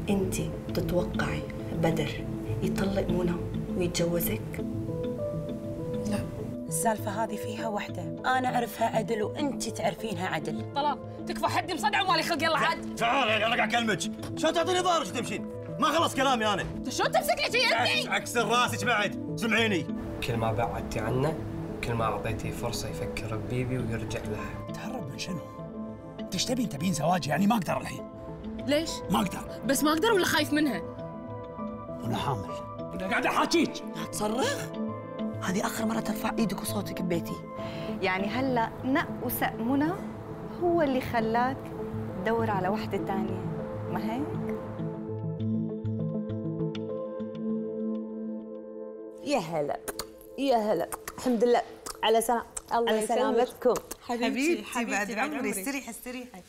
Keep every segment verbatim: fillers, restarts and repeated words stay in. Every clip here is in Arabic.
انت تتوقعي بدر يطلق منى ويتجوزك؟ لا، السالفة هذه فيها وحدة، أنا أعرفها عدل وأنت تعرفينها عدل. طلاق، تكفى حدي مصدع ومالي خلق يلا عاد. تعال انا قاعد اكلمك، شلون تعطيني ظهرك تمشين؟ ما خلص كلامي انا. انت شلون تمسك لي يدي؟ اكسر راسك بعد، سمعيني. كل ما بعدتي عنه، كل ما اعطيتيه فرصة يفكر ببيبي ويرجع لها. تهرب من شنو؟ انت ايش تبين تبين زواج؟ يعني ما اقدر الحين. ليش؟ ما اقدر. بس ما اقدر ولا خايف منها؟ انا حامل. انا قاعد احاكيك. لا تصرخ، هذه آخر مرة ترفع إيدك وصوتك ببيتي. يعني هلا نق وسق منى هو اللي خلاك تدور على وحدة تانية، ما هيك؟ يا هلا يا هلا، الحمد لله على سلام، الله على سلامتكم. حبيبتي حبيبتي بعد عمري، استريحي استريحي.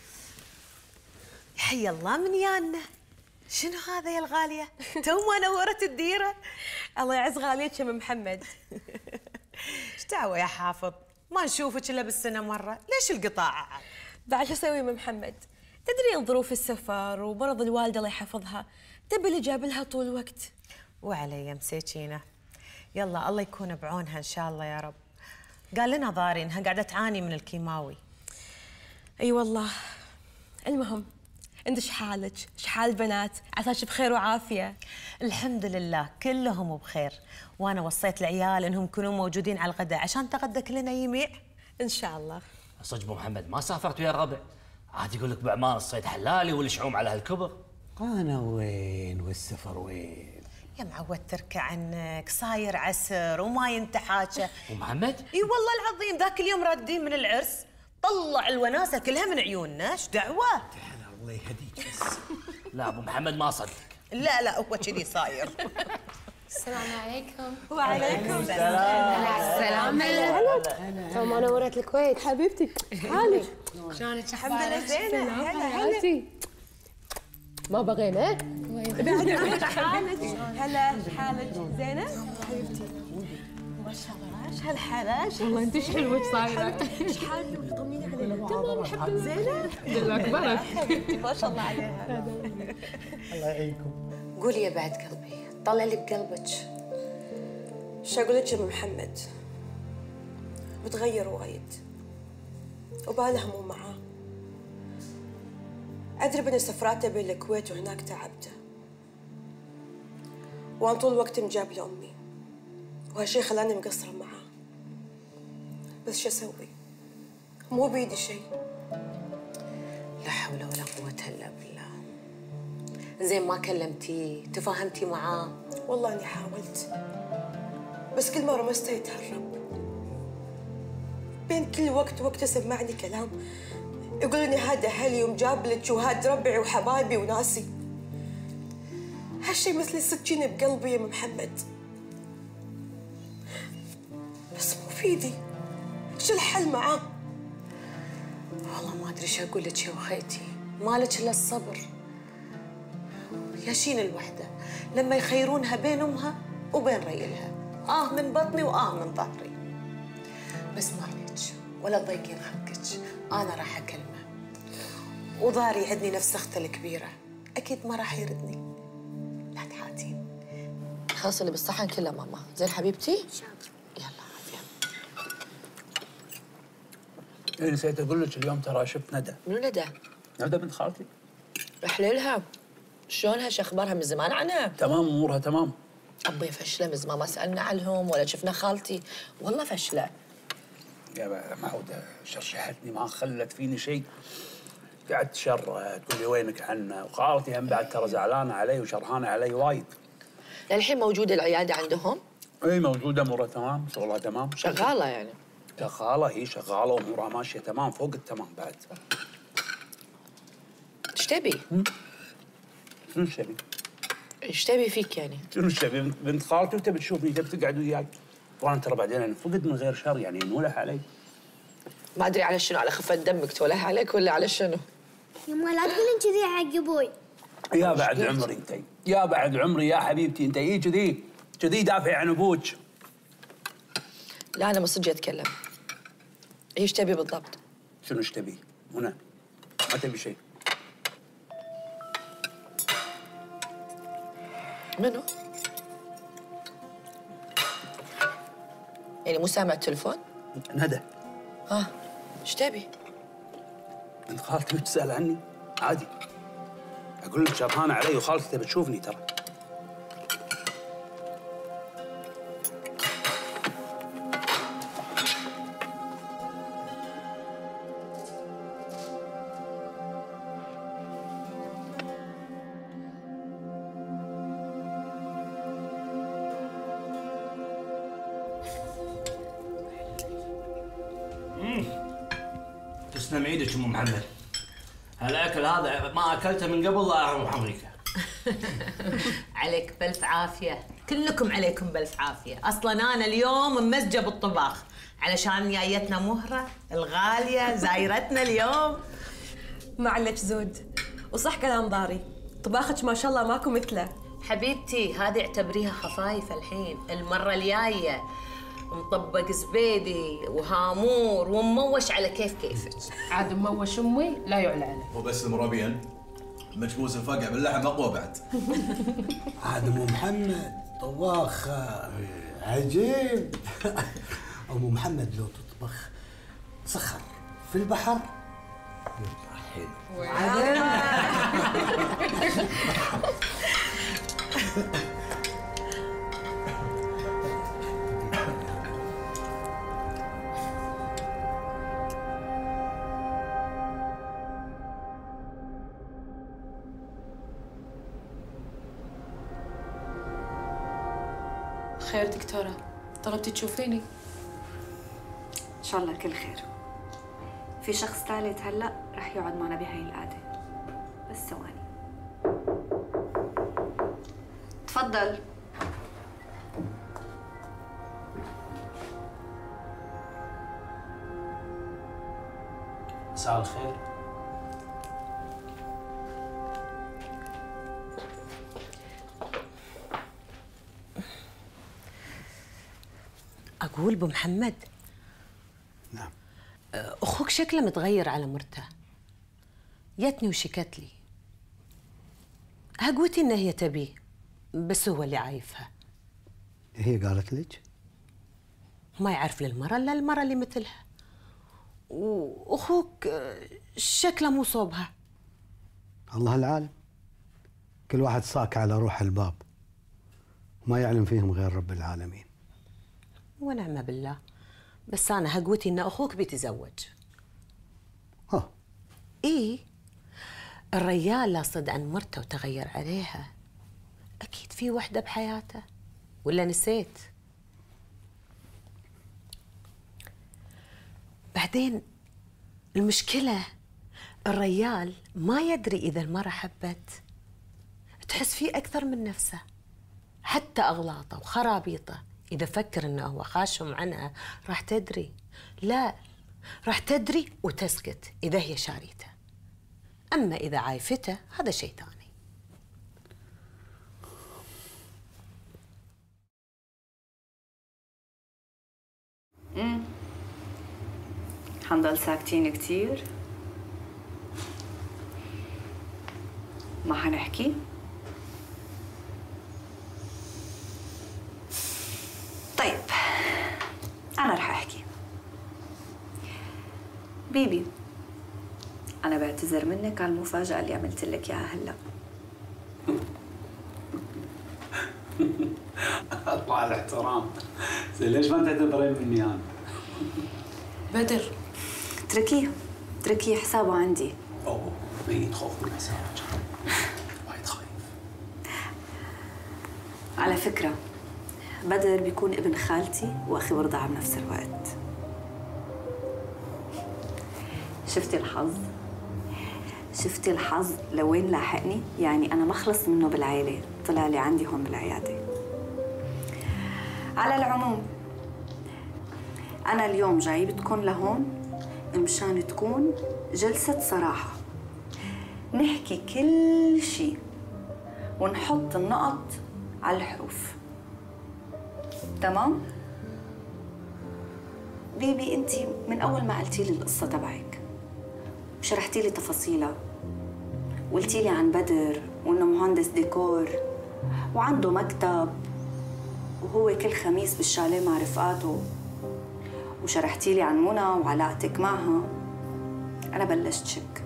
حي الله من يانا. شنو هذا يا الغالية؟ تو ما نورت الديرة. الله يعز غاليتك يا ام محمد. ايش دعوة يا حافظ؟ ما نشوفك الا بالسنة مرة، ليش القطاع؟ بعد شو اسوي ام محمد؟ تدرين ظروف السفر ومرض الوالدة الله يحفظها، تبي اللي جاب لها طول الوقت. وعلي مسيكينة. يلا الله يكون بعونها ان شاء الله يا رب. قال لنا ضاري انها قاعدة تعاني من الكيماوي. اي والله. المهم انت شحالك؟ شحال البنات؟ عساك بخير وعافيه. الحمد لله كلهم بخير، وانا وصيت العيال انهم يكونوا موجودين على الغداء عشان تغدى كلنا يميع ان شاء الله. صدق ابو محمد ما سافرت ويا الربع؟ عاد يقول لك بعمان الصيد حلالي والشعوم على هالكبر. انا وين والسفر وين؟ يا معود تركع عنك، صاير عسر وما ينتحاكه. ابو محمد؟ اي والله العظيم ذاك اليوم رادين من العرس طلع الوناسه كلها من عيوننا، ايش دعوه؟ الله يهديك بس. لا ابو محمد ما صدق. لا لا هو كذي صاير. السلام عليكم. وعليكم السلام. السلام. هلا تو ما نورت الكويت حبيبتي. حالك؟ شلونك؟ الحمد لله زينه. هلا هلا. ما بغينا؟ بعد عمرك حالك؟ هلا حالك زينه؟ حبيبتي ما شاء الله ايش هالحلاش؟ والله انت ايش حلوه صايره. ايش حالك؟ طمنيني علينا. تمام الحمد لله. زينه؟ الحمد لله كبرت. حبيبتي ما شاء الله عليها. الله يعينكم. قولي يا بعد قلبي، طلع اللي بقلبك. شو اقول لك يا ام محمد؟ متغير وايد وبالها مو معاه. ادري بين سفراته بين الكويت وهناك تعبته، وانا طول الوقت مجاب لامي، وهالشي خلاني مقصره معاه. بس شو اسوي؟ مو بيدي شيء. لا حول ولا قوه الا بالله. زين ما كلمتيه تفاهمتي معاه؟ والله اني حاولت، بس كل مره مسته يتهرب. بين كل وقت وقت يسمعني كلام يقول اني هذا اهلي ومجابلك وهاد ربعي وحبايبي وناسي. هالشي مثل السكينه بقلبي يا ام محمد، بس مو بيدي. شو الحل معاه؟ والله ما ادري شو اقول لك يا وخيتي، مالك الا الصبر. ياشين الوحده لما يخيرونها بين امها وبين ريلها، اه من بطني واه من ظهري. بس ما عليك ولا تضيقين خلقك، انا راح اكلمه وظهري عندني نفس اخته الكبيره، اكيد ما راح يردني. لا تحاتين. خلص اللي بالصحن كله ماما. زين حبيبتي؟ يلا عافيه. إيه نسيت اقول لك اليوم ترى شفت ندى. منو ندى؟ ندى بنت خالتي. احللها. شلونها؟ شو اخبارها؟ من زمان عنها؟ تمام امورها تمام. ابي فشله، من زمان ما سالنا عنهم ولا شفنا خالتي، والله فشله. يا معودة شرشحتني ما خلت فيني شيء. قعدت شر تقول لي وينك عنا، وخالتي هم بعد ترى زعلانه علي وشرهانه علي وايد. للحين موجوده العياده عندهم؟ اي موجوده امورها تمام، شغلها تمام. شغاله يعني؟ شغاله هي شغاله وامورها ماشيه تمام فوق التمام بعد. ايش تبي؟ شنو ايش تبي؟ ايش تبي فيك يعني؟ شنو ايش تبي؟ بنت خالتي وتبي تشوفني تبي تقعد وياي. وانا ترى بعدين انفقد من غير شر يعني نولح علي. ما ادري على شنو، على خفه دمك تولح عليك ولا على شنو؟ يما لا تقولين كذي حق ابوي. يا بعد عمري انت، يا بعد عمري يا حبيبتي انت. اي كذي كذي دافع عن ابوك. لا انا من صدق اتكلم. ايش تبي بالضبط؟ شنو ايش تبي؟ هنا ما تبي شيء. منو؟ يعني مو سامع التليفون؟ ندى. اه ايش تبي؟ انت خالتي بتسأل عني؟ عادي. اقول لك شرهانة علي وخالتي تبي تشوفني ترى. تسلم ايدك ام محمد. هالاكل هذا ما اكلته من قبل لا اروح امريكا. عليك بألف عافية، كلكم عليكم بألف عافية، أصلاً أنا اليوم ممزجة بالطباخ علشان جايتنا مهرة الغالية زايرتنا اليوم. ما عليك زود، وصح كلام ضاري، طباخك ما شاء الله ماكو مثله. حبيبتي هذه اعتبريها خفايف الحين، المرة الجاية مطبق زبيدي وهامور ومموش على كيف كيفك. عاد مموش أمي لا يعلى عليه. وبس المرابين مجبوس الفقع باللحم اقوى بعد. عاد ام محمد طواخ عجيب. ام محمد لو تطبخ صخر في البحر يطلع حلو. خير دكتورة، طلبتي تشوفيني؟ إن شاء الله كل خير. في شخص ثالث هلأ رح يقعد معنا بهاي القعدة. بس ثواني. تفضل. مساء الخير. أقول أبو محمد. نعم. أخوك شكله متغير على مرته. جتني وشكت لي. هقوتي إن هي تبيه، بس هو اللي عايفها. هي قالت لك؟ ما يعرف للمرة إلا المرة اللي مثلها. وأخوك شكله مو صوبها. الله العالم. كل واحد صاك على روح الباب. ما يعلم فيهم غير رب العالمين. ونعم بالله. بس أنا هقوتي إن أخوك بيتزوج. ها. إيه. الرجال لا صد عن مرته وتغير عليها. أكيد في وحدة بحياته. ولا نسيت؟ بعدين المشكلة الرجال ما يدري إذا المرأة حبت. تحس فيه أكثر من نفسه. حتى أغلاطه وخرابيطه إذا فكر إنه هو خاشم عنها راح تدري. لا، راح تدري وتسكت إذا هي شاريته. أما إذا عايفته هذا شيء ثاني. امم حنضل ساكتين كتير؟ ما حنحكي؟ طيب أنا رح أحكي. بيبي، أنا بعتذر منك على المفاجأة اللي عملت لك إياها هلا. اطلع الاحترام. زين ليش ما تعتذرين مني انا؟ بدر، اتركيه اتركيه حسابه عندي. اوه ميت خوف من حسابك. وايد خايف. على فكرة بدر بيكون ابن خالتي واخي ورضاعة بنفس الوقت. شفتي الحظ؟ شفتي الحظ لوين لاحقني؟ يعني أنا ما خلصت منه بالعيلة، طلع لي عندي هون بالعيادة. على العموم أنا اليوم جايبتكم لهون مشان تكون جلسة صراحة، نحكي كل شيء ونحط النقط على الحروف. تمام؟ بيبي انتي من أول ما قلتي لي القصة تبعك وشرحتي لي تفاصيلها وقلتي لي عن بدر وإنه مهندس ديكور وعنده مكتب وهو كل خميس بالشاليه مع رفقاته، وشرحتي لي عن منى وعلاقتك معها، أنا بلشت شك.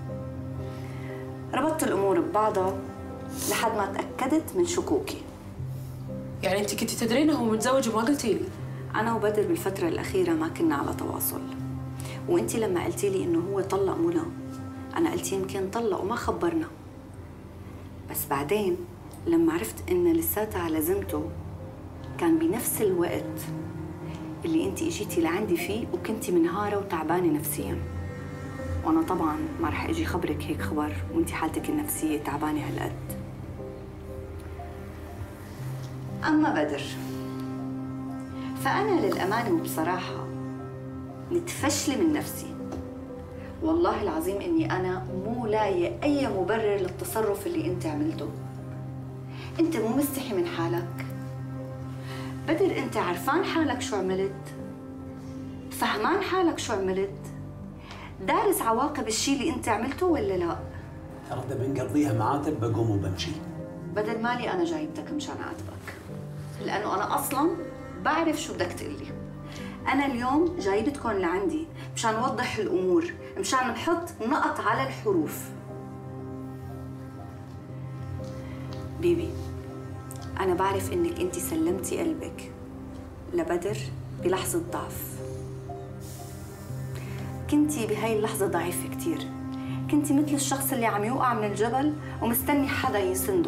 ربطت الأمور ببعضها لحد ما تأكدت من شكوكي. يعني أنت كنتي تدرين هو متزوج وما قلتي لي؟ أنا وبدر بالفترة الأخيرة ما كنا على تواصل، وأنت لما قلتي لي إنه هو طلق منى أنا قلت يمكن طلق وما خبرنا. بس بعدين لما عرفت إن لساتها على ذمته كان بنفس الوقت اللي أنت إجيتي لعندي فيه وكنتي منهارة وتعبانة نفسياً، وأنا طبعاً ما رح أجي خبرك هيك خبر وأنت حالتك النفسية تعبانة هالقد. أما بدر فأنا للأمانة وبصراحة متفشلة من نفسي، والله العظيم إني أنا مو لاقية أي مبرر للتصرف اللي أنت عملته. أنت مو مستحي من حالك؟ بدر أنت عرفان حالك شو عملت؟ فهمان حالك شو عملت؟ دارس عواقب الشيء اللي أنت عملته ولا لا؟ ترى إذا بنقضيها معاتب بقوم وبمشي. بدر مالي أنا جايبتك مشان أعاتبك، لأنه أنا أصلاً بعرف شو بدك تقلي. أنا اليوم جايبتكم لعندي مشان نوضح الأمور، مشان نحط نقط على الحروف. بيبي أنا بعرف إنك أنت سلمتي قلبك لبدر بلحظة ضعف. كنتي بهاي اللحظة ضعيفة كتير، كنتي مثل الشخص اللي عم يوقع من الجبل ومستني حدا يسنده.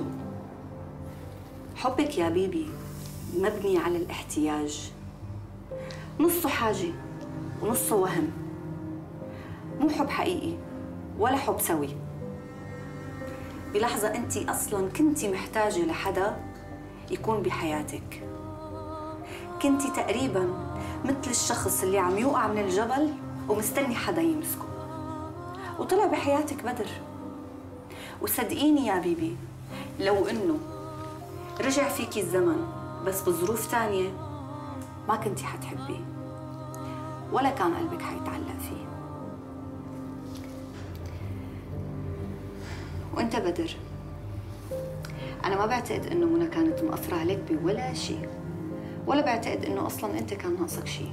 حبك يا بيبي مبني على الاحتياج، نصه حاجة ونصه وهم، مو حب حقيقي ولا حب سوي. بلحظة أنت أصلاً كنتي محتاجة لحدا يكون بحياتك، كنتي تقريباً مثل الشخص اللي عم يوقع من الجبل ومستني حدا يمسكه، وطلع بحياتك بدر. وصدقيني يا بيبي لو إنه رجع فيكي الزمن بس بظروف تانية ما كنتي حتحبيه ولا كان قلبك حيتعلق فيه. وانت بدر انا ما بعتقد انه منى كانت مقصرة عليك بولا شيء، ولا بعتقد انه اصلا انت كان ناقصك شيء.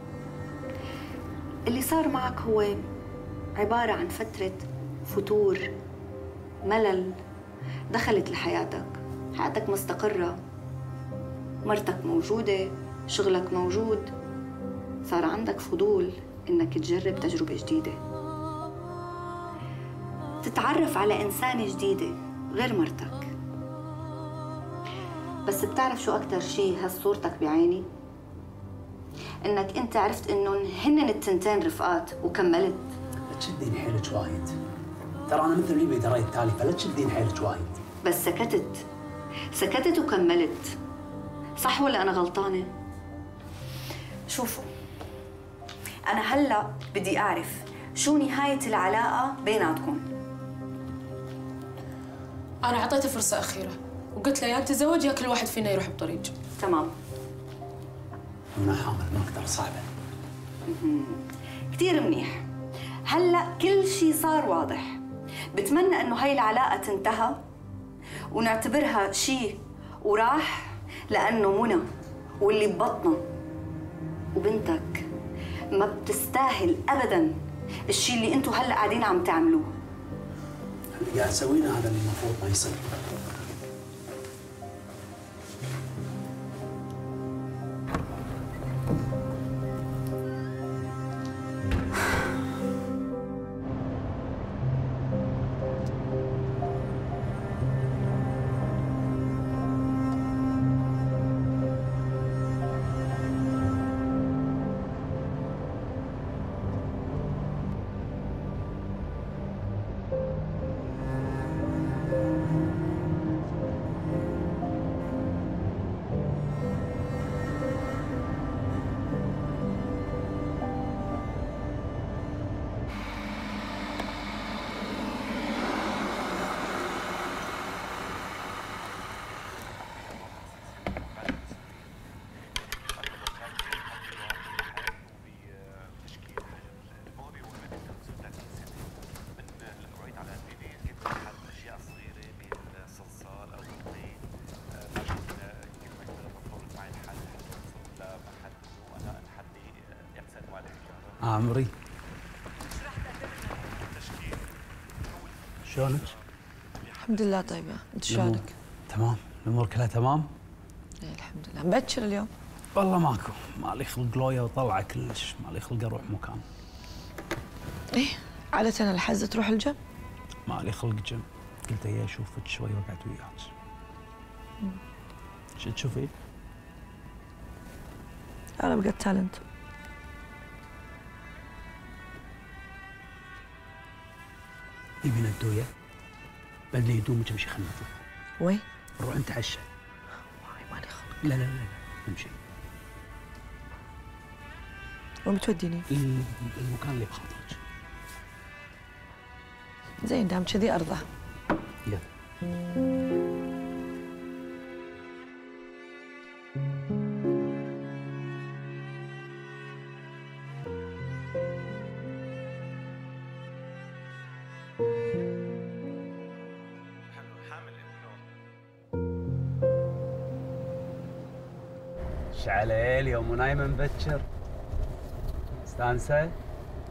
اللي صار معك هو عبارة عن فترة فتور، ملل دخلت لحياتك، حياتك مستقرة، مرتك موجودة، شغلك موجود، صار عندك فضول إنك تجرب تجربة جديدة، تتعرف على إنسانة جديدة غير مرتك. بس بتعرف شو أكتر شي هز صورتك بعيني؟ إنك أنت عرفت إنه هن التنتين رفقات وكملت. لا تشدين حيلك وايد، ترى أنا مثل اللي بدراية التالي، فلا تشدين حيلك وايد. بس سكتت، سكتت وكملت، صح ولا أنا غلطانة؟ شوفوا أنا هلأ بدي أعرف شو نهاية العلاقة بيناتكم. أنا أعطيته فرصة أخيرة وقلت له يا تتزوج يا كل واحد فينا يروح بطريق. تمام. أنا حامل ما أقدر، صعبة. كثير منيح. هلأ كل شيء صار واضح. بتمنى إنه هاي العلاقة تنتهى ونعتبرها شيء وراح، لأنه منى واللي ببطنها وبنتك ما بتستاهل أبداً الشيء اللي أنتوا هلأ قاعدين عم تعملوه. اللي قاعد سوينا هذا اللي المفروض ما يصير. عمري. شلونك؟ الحمد لله طيبة، أنت شلونك؟ تمام، الأمور كلها تمام؟ إيه الحمد لله، مبكر اليوم؟ والله ماكو، مالي خلق لويا وطلعة كلش، مالي خلق أروح مكان. إيه، عادة الحزة تروح الجيم؟ مالي خلق جيم، قلت هي أشوفك شوي وقعدت وياك. شو تشوفي؟ أنا بقى تالنت. يبي ندوية؟ بدلي هدومك امشي خلنا نطلع. وين؟ نروح نتعشى. مالي خلق. لا لا لا نمشي. وين بتوديني؟ المكان اللي بخاطرك. زين دام كذي أرضى. يلا. شعليل يوم نايمة مبكر. مستانسة؟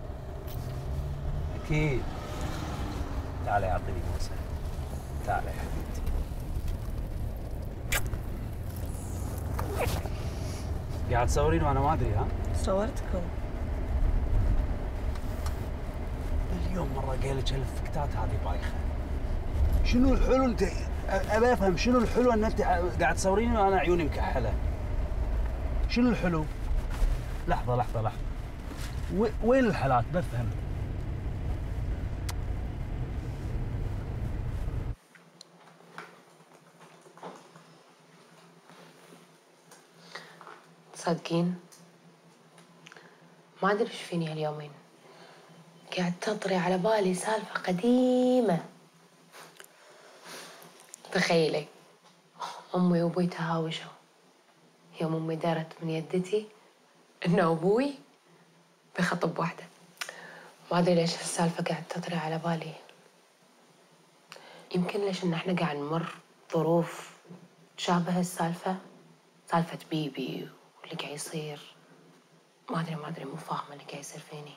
أكيد. تعالي أعطيني بوسة. تعالي يا حبيبتي. قاعد تصورين وأنا ما أدري ها؟ صورتكم. اليوم مرة قايلك هالفكتات هذه بايخة. شنو الحلو أنت؟ أبي أفهم شنو الحلو أن أنت قاعد تصوريني وأنا عيوني مكحلة. شنو الحلو؟ لحظة لحظة لحظة. وين الحالات؟ بفهم. تصدقين؟ ما أدري إيش فيني هاليومين. قاعد تطري على بالي سالفة قديمة. تخيلي أمي وأبوي تهاوشوا يوم أمي دارت من يدتي إنه أبوي بخطب واحدة. ما أدري ليش السالفة قاعد تطري على بالي. يمكن ليش إن إحنا قاعد نمر ظروف تشابه السالفة، سالفة بيبي واللي قاعد يصير. ما أدري ما أدري مو فاهمة اللي قاعد يصير فيني.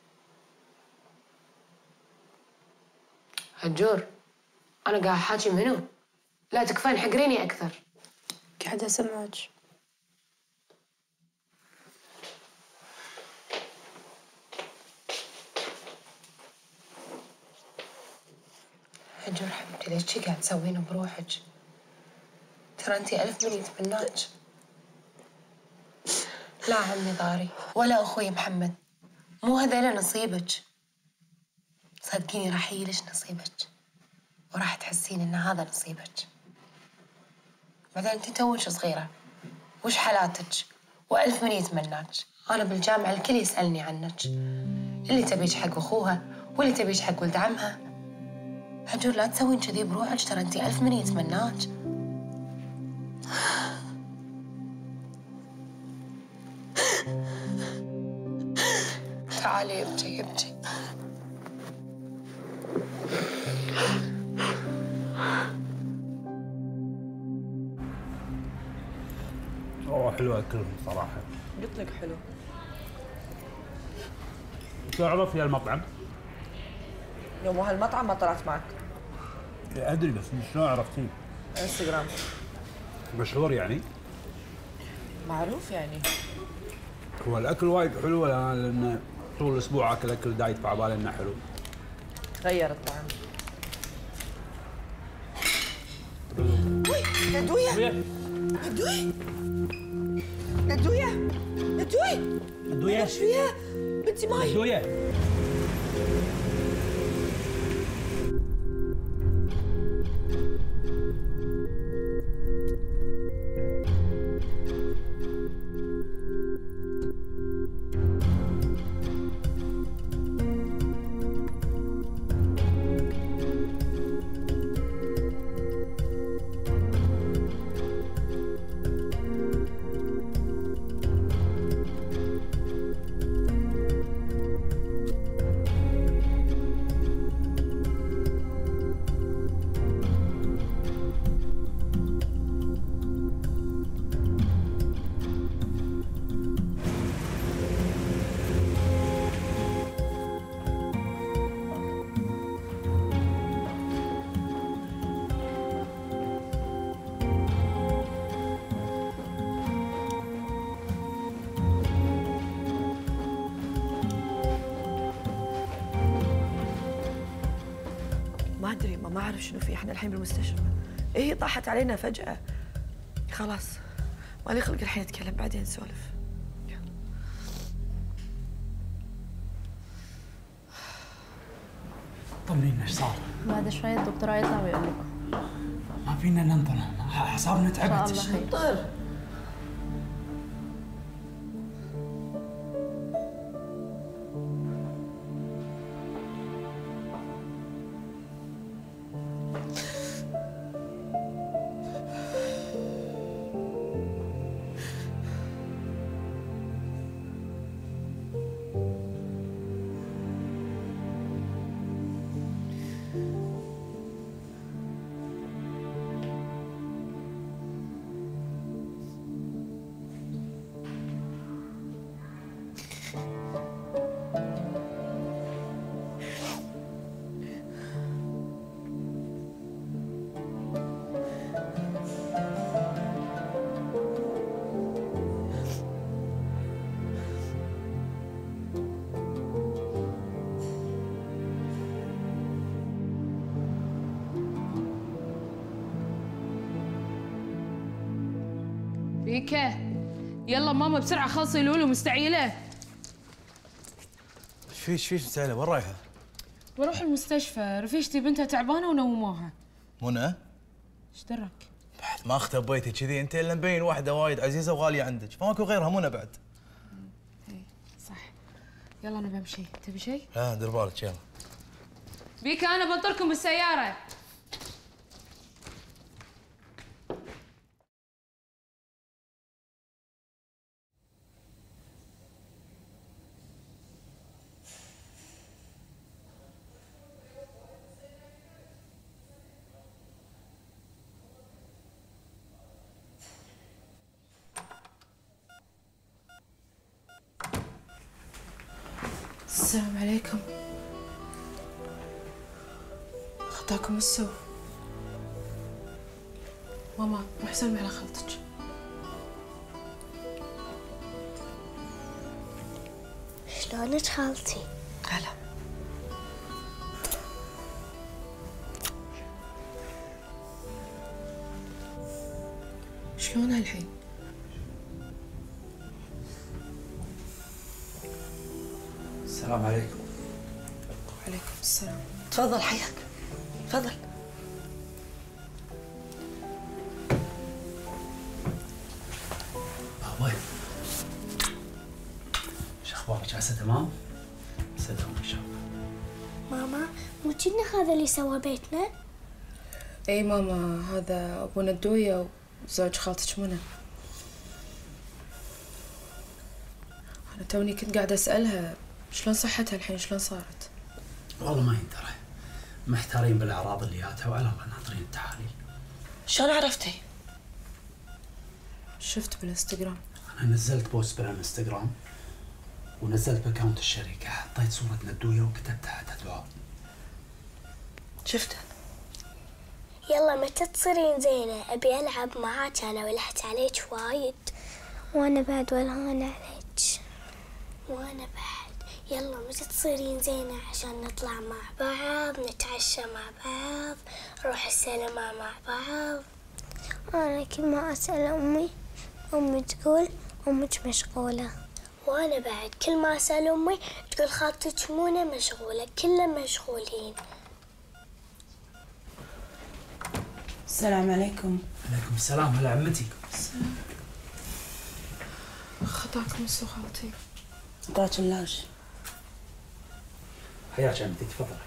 هجور أنا قاعد أحاكي منو؟ لا تكفين حقريني أكثر. قاعدة أسمعك. هجور حبيبتي ليش شي قاعد تسوين بروحك؟ ترى أنتي ألف من يتمناك. لا عمي ضاري ولا أخوي محمد، مو هذيلا نصيبك. صدقيني راح يجيلك نصيبك وراح تحسين إن هذا نصيبك. بعدين أنتي توك صغيرة، وش حالاتك؟ وألف من يتمناك. أنا بالجامعة الكل يسألني عنك، اللي تبيج حق أخوها واللي تبيج حق ولد عمها. هجور لا تسوين كذي بروحك، ترى أنتي ألف من يتمناك. تعالي ابكي ابكي. اوه حلوة اكلهم صراحة. قلت لك حلو. تعرف يا المطعم؟ يوم هالمطعم ما طلعت معك. ادري بس شلون عرفتيه؟ انستغرام. مشهور يعني؟ معروف يعني. هو الاكل وايد حلو ولا لان طول الاسبوع اكل اكل دايت فعبالي انه حلو؟ غير الطعم. ندوية ندوية ندوية ندوية ندوية ايش فيها؟ بنتي ماي ندوية ما أعرف شنو في، إحنا الحين بالمستشفى. إيه هي طاحت علينا فجأة. خلاص مالي خلق الحين أتكلم، بعدين نسولف. طمنينا ايش صار؟ بعد شوي الدكتور يطلع ويقول لكم. ما فينا ننطر، اعصابنا تعبت. ان شاء الله خير. بيكا يلا ماما بسرعة خلصي لولو مستعجلة. ايش في ايش في مستعجلة؟ وين رايحة؟ بروح المستشفى، رفيجتي بنتها تعبانة ونوموها. منى؟ ايش درك؟ بعد ما اختبيتي كذي، انت الا مبين واحدة وايد عزيزة وغالية عندك، فماكو غيرها منى بعد. اي صح. يلا انا بمشي، تبي شيء؟ لا دير بالك يلا. بيكا انا بنطركم بالسيارة. السلام عليكم. خطاكم السوء. ماما روح سلمي على خالتك. شلونك خالتي؟ هلا. شلونها الحين؟ السلام عليكم. وعليكم السلام. تفضل حياك. تفضل. بابا ايش اخبارك؟ عسى تمام؟ سلام ان شاء الله. ماما مو كنا هذا اللي سوى بيتنا؟ اي ماما هذا ابو ندوية وزوج خالتك منى. انا توني كنت قاعدة اسألها شلون صحتها الحين، شلون صارت؟ والله ما يندرى، محتارين بالاعراض اللي جاتها وعلى الله ناطرين التحاليل. شلون عرفتي؟ شفت بالانستغرام. انا نزلت بوست بالانستغرام ونزلت باكونت الشركه، حطيت صوره ندويه وكتبت تحتها دعاء. شفته. يلا متى تصيرين زينة؟ أبي ألعب معاك أنا ولحت عليك وايد. وأنا بعد ولهان عليك. وأنا بعد. يلا متى تصيرين زينة عشان نطلع مع بعض، نتعشى مع بعض، نروح السينما مع بعض. أنا كل ما أسأل أمي أمي تقول أمك مشغولة. وأنا بعد كل ما أسأل أمي تقول خالتك منى مشغولة، كلنا مشغولين. السلام عليكم. عليكم السلام. هلا عمتي. السلام. خطاكم السوء خالتي. عطاك اللاج. حياك عمتي تفضلي.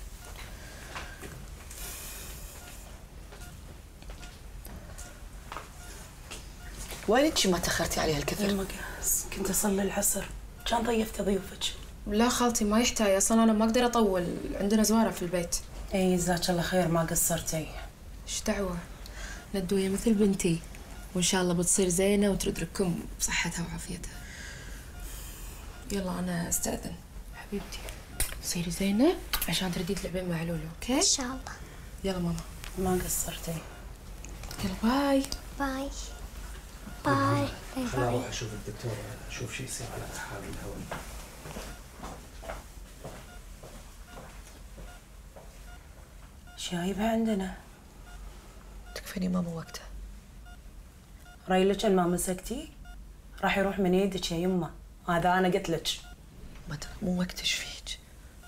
وينك ما تاخرتي عليها الكثر؟ يما قاس كنت اصلي العصر، كان ضيفتي ضيوفك. لا خالتي ما يحتاج، اصلا انا ما اقدر اطول، عندنا زواره في البيت. اي جزاك الله خير ما قصرتي. ايش دعوه؟ ندويه مثل بنتي وان شاء الله بتصير زينه وترد لكم بصحتها وعافيتها. يلا انا استاذن. حبيبتي صيري زينه عشان تردي تلعبين مع لولو، اوكي؟ ان شاء الله. يلا ماما. ما قصرتي. يلا باي. باي. باي. خليني اروح اشوف الدكتور، اشوف شو يصير على تحاليل الهواء. جايبها عندنا. تكفيني ماما وقتها. رايلك ما مسكتي راح يروح من يدك يا يمه، هذا انا قلت لك. ما مو وقت ايش فيك؟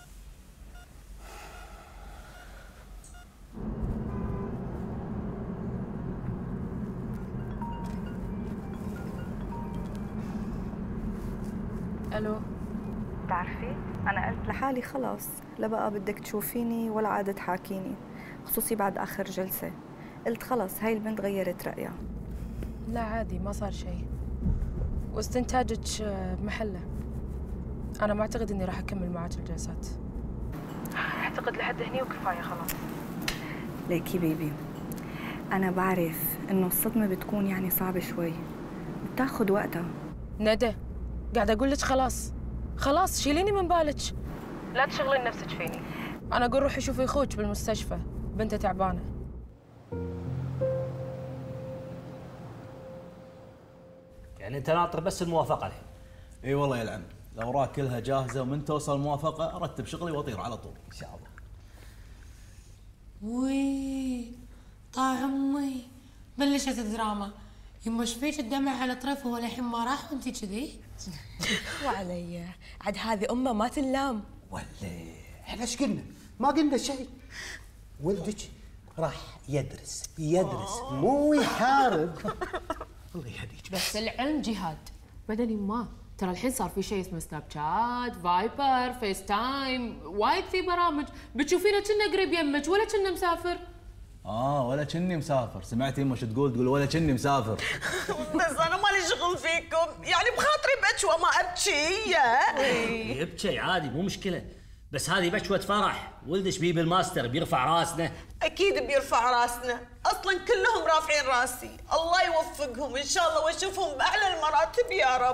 الو. بتعرفي انا قلت لحالي خلاص لا بقى بدك تشوفيني ولا عاد تحاكيني، خصوصي بعد اخر جلسه. قلت خلاص هاي البنت غيرت رايها. لا عادي ما صار شيء، واستنتاجك بمحله. انا ما اعتقد اني راح اكمل معك الجلسات. اعتقد لحد هني وكفايه خلاص. ليكي بيبي، انا بعرف انه الصدمه بتكون يعني صعبه شوي، بتاخذ وقتها. ندى قاعده اقول لك خلاص خلاص شيليني من بالك، لا تشغلين نفسك فيني. انا اقول روحي شوفي اخوك بالمستشفى، بنته تعبانه. يعني انت ناطر بس الموافقه الحين؟ اي والله يا العم، الاوراق كلها جاهزه ومن توصل الموافقه ارتب شغلي واطير على طول ان شاء الله. وي طال عمي بلشت الدراما. يما ايش فيك الدمع على طرفه والحين ما راح وانتي كذي؟ وعلي عاد هذه امه ما تنلام. ولا احنا ايش قلنا؟ ما قلنا شيء. ولدك راح يدرس يدرس مو يحارب. الله يهديك. بس العلم جهاد بدني. ما ترى الحين صار في شيء اسمه سناب شات، فايبر، فيس تايم، وايد في برامج. بتشوفينه كنا قريب يمك ولا كنا مسافر. اه ولا كني مسافر. سمعت يمه شو تقول؟ تقول ولا كني مسافر. بس انا مالي شغل فيكم، يعني بخاطري بكوى ما ابكي. يبكي عادي مو مشكله، بس هذه بكوه فرح. ولدش بيب الماستر بيرفع راسنا. اكيد بيرفع راسنا، اصلا كلهم رافعين راسي. الله يوفقهم ان شاء الله واشوفهم باعلى المراتب يا رب.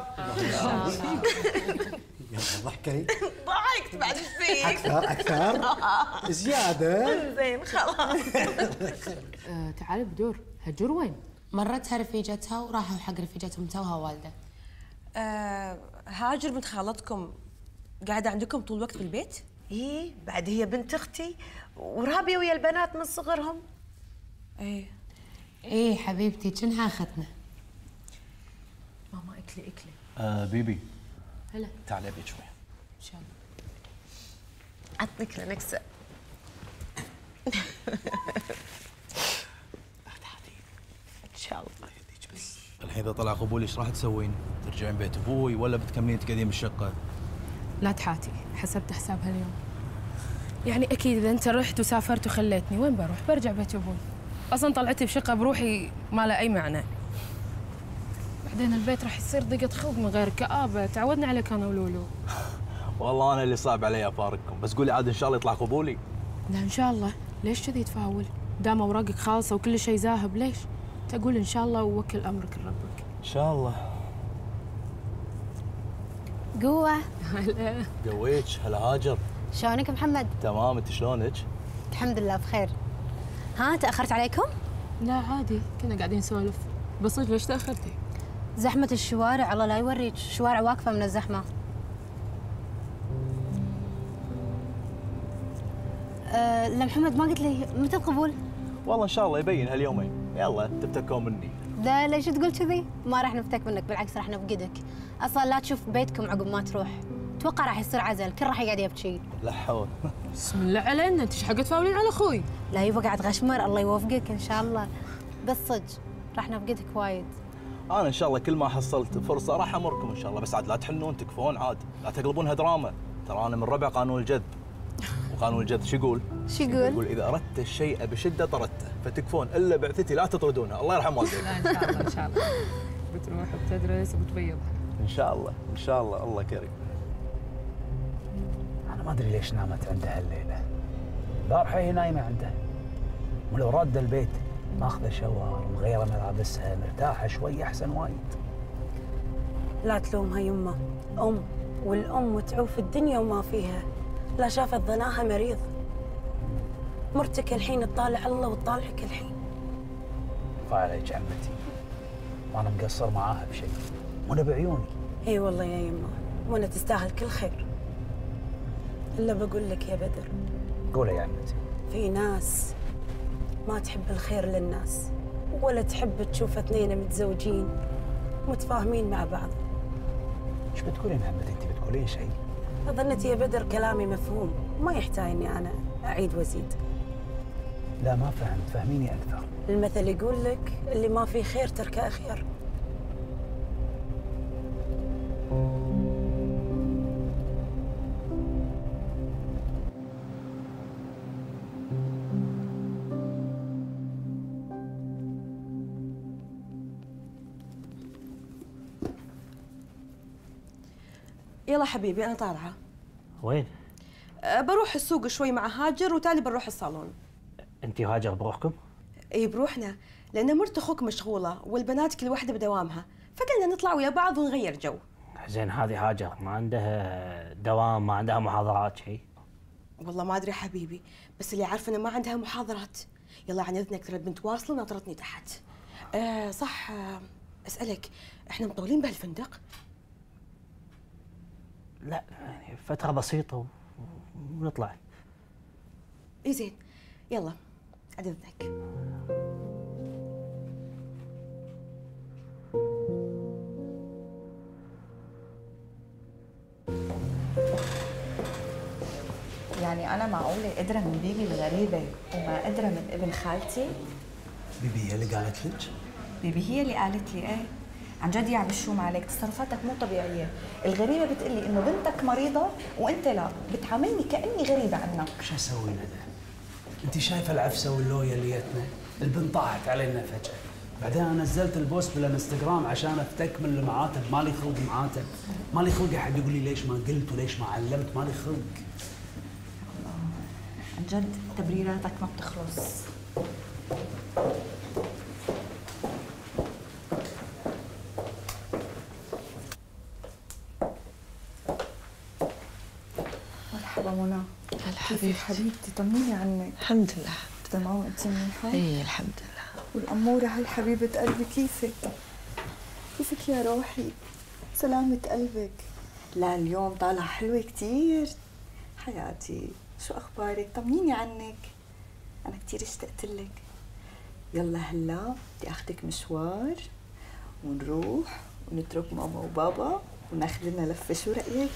يلا ضحكي. ضحكت بعد ايش فيك؟ اكثر اكثر زياده. زين خلاص. آه تعال بدور. هجور وين؟ مرتها رفيجتها وراحوا حق رفيجتهم توها والده. آه هاجر بنت خالتكم قاعده عندكم طول الوقت بالبيت؟ ايه بعد هي بنت اختي ورابيه ويا البنات من صغرهم. ايه ايه حبيبتي كنها اختنا. ماما اكلي اكلي. آه بيبي هلا تعالي ابيك شوي. ان شاء الله. عطني كلينكس. ان شاء الله. الحين اذا طلع قبولي ايش راح تسوين؟ ترجعين بيت ابوي ولا بتكملين تقعدين بالشقه؟ لا تحاتي، حسبت حسابها اليوم. يعني اكيد اذا انت رحت وسافرت وخليتني وين بروح؟ برجع بيت ابوي. اصلا طلعتي بشقه بروحي ما له اي معنى. بعدين البيت راح يصير ضيقه خلق من غير كآبه، تعودنا عليك انا ولولو. والله انا اللي صعب علي افارقكم، بس قولي عاد ان شاء الله يطلع قبولي. لا ان شاء الله، ليش كذي تفاول؟ دام اوراقك خالصه وكل شيء ذاهب ليش؟ تقول ان شاء الله ووكل امرك لربك. ان شاء الله. قوة. هلا. قويتش. هلا هاجر. شلونك محمد؟ تمام، انت شلونك؟ الحمد لله بخير. ها تأخرت عليكم؟ لا عادي، كنا قاعدين نسولف. بس ليش تأخرتي؟ زحمة الشوارع الله لا يوريك، الشوارع واقفة من الزحمة. أه لا محمد ما قلت لي متى القبول؟ والله ان شاء الله يبين هاليومين، يلا تفتكون مني. لا ليش تقول كذي؟ ما راح نفتك منك، بالعكس راح نفقدك. اصلا لا تشوف بيتكم عقب ما تروح. اتوقع راح يصير عزل، كل راح يقعد يبكي. لا حول. بسم الله علينا، انت ايش حق تفاولين على اخوي؟ لا يبا قاعد غشمر، الله يوفقك ان شاء الله. بس صدق راح نفقدك وايد. انا ان شاء الله كل ما حصلت فرصه راح امركم ان شاء الله، بس عاد لا تحنون تكفون عاد، لا تقلبونها دراما. ترى انا من ربع قانون الجذب. وقانون الجذب شو يقول؟ شو يقول؟ يقول اذا اردت الشيء بشده طردته، فتكفون الا بعثتي لا تطردونها، الله يرحم والديك. لا ان شاء الله ان شاء الله. بتروح بتدرس وبتبيضها. ان شاء الله ان شاء الله، الله كريم. انا ما ادري ليش نامت عنده هالليله. البارحه هي نايمه عنده. ولو راد البيت ماخذه شاور ومغيره ملابسها مرتاحه شوي احسن وايد. لا تلومها يمه، ام والام تعوف الدنيا وما فيها. لا شافت ظناها مريض. مرتك الحين تطالع الله وتطالعك الحين. فعليك عمتي، وانا مقصر معاها بشيء وانا بعيوني. اي والله يا يمه، وانا تستاهل كل خير. الا بقول لك يا بدر، قولي يا عمتي. في ناس ما تحب الخير للناس ولا تحب تشوف اثنين متزوجين متفاهمين مع بعض. ايش بتقولين محمد؟ انت بتقولين شيء؟ ظنيت يا بدر كلامي مفهوم، ما يحتاج اني انا اعيد وازيد. لا ما فهمت، فهميني اكثر. المثل يقول لك اللي ما فيه خير تركه خير. يلا حبيبي أنا طالعة. وين؟ أه بروح السوق شوي مع هاجر وتالي بنروح الصالون. انت وهاجر بروحكم؟ اي بروحنا، لأن مرت أخوك مشغولة والبنات كل واحدة بدوامها، فقلنا نطلع ويا بعض ونغير جو. زين هذه هاجر ما عندها دوام، ما عندها محاضرات شيء؟ والله ما أدري حبيبي، بس اللي عارفة إنه ما عندها محاضرات. يلا عن إذنك ترى البنت واصلة وناطرتني تحت. أه صح، أه أسألك، إحنا مطولين بهالفندق؟ لا يعني فترة بسيطة ونطلع. اي زين، يلا عن اذنك. يعني أنا معقولة قادرة من بيبي الغريبة وما قادرة من ابن خالتي؟ بيبي هي اللي قالت لك؟ بيبي هي اللي قالت لي ايه. عن جد يا عبشوم عليك، تصرفاتك مو طبيعية. الغريبة بتقلي إنه بنتك مريضة وأنت لا، بتعاملني كأني غريبة عنك. شو أسوي ندى؟ أنت شايفة العفسة واللوية اللي جتنا؟ البنت طاحت علينا فجأة. بعدين أنا نزلت البوست بالانستغرام عشان أفتك من المعاتب، مالي خلق معاتب، مالي خلق أحد يقول لي ليش ما قلت وليش ما علمت، مالي خلق. عن جد تبريراتك ما بتخلص. مرحبا منى. هلا حبيبتي. حبيبتي طمنيني عنك. الحمد لله. تمام وانت منيحة؟ ايه الحمد لله. والأمورة هاي حبيبة قلبي كيفك؟ كيفك يا روحي؟ سلامة قلبك. لا اليوم طالعة حلوة كتير. حياتي شو أخبارك؟ طمنيني عنك. أنا كتير اشتقت لك. يلا هلا بدي أخدك مشوار ونروح ونترك ماما وبابا وناخذ لنا لفة، شو رأيك؟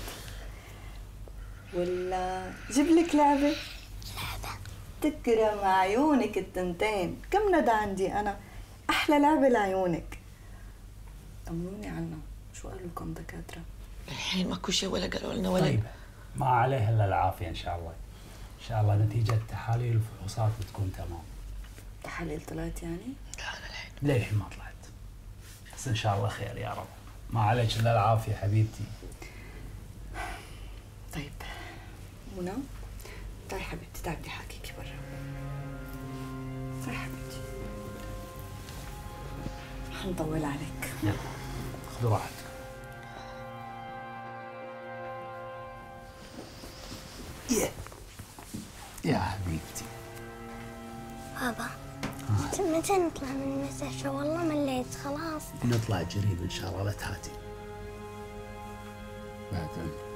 ولا جيب لك لعبة؟ لعبة تكرم عيونك التنتين، كم ندى عندي أنا، أحلى لعبة لعيونك. طمنوني عنها، شو قالوا لكم دكاترة؟ الحين ماكو شيء ولا قالوا لنا ولا. طيب ما عليه إلا العافية إن شاء الله. إن شاء الله نتيجة تحاليل الفحوصات بتكون تمام. تحاليل طلعت يعني؟ لا أنا الحين. للحين ما طلعت. بس إن شاء الله خير يا رب. ما عليك إلا العافية حبيبتي. طيب منى تعي حبيبتي، تعي بدي احاكيكي برا. تعي حبيبتي، حنطول عليك. يلا خذوا راحتك. يا يا حبيبتي. بابا متى نطلع من المستشفى؟ والله مليت خلاص. نطلع قريب ان شاء الله، لا تهاتي. بعد